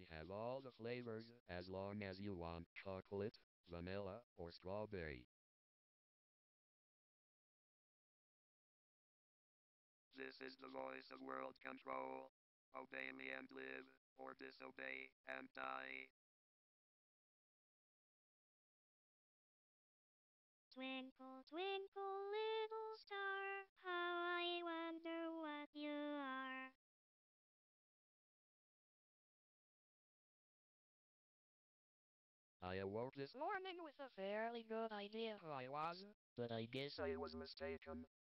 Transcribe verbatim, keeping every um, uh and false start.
have all the flavors as long as you want chocolate, vanilla, or strawberry. This is the voice of World Control. Obey me and live, or disobey and die. Twinkle, twinkle, little star, how I wonder what you are. I awoke this morning with a fairly good idea who I was, but I guess I was mistaken.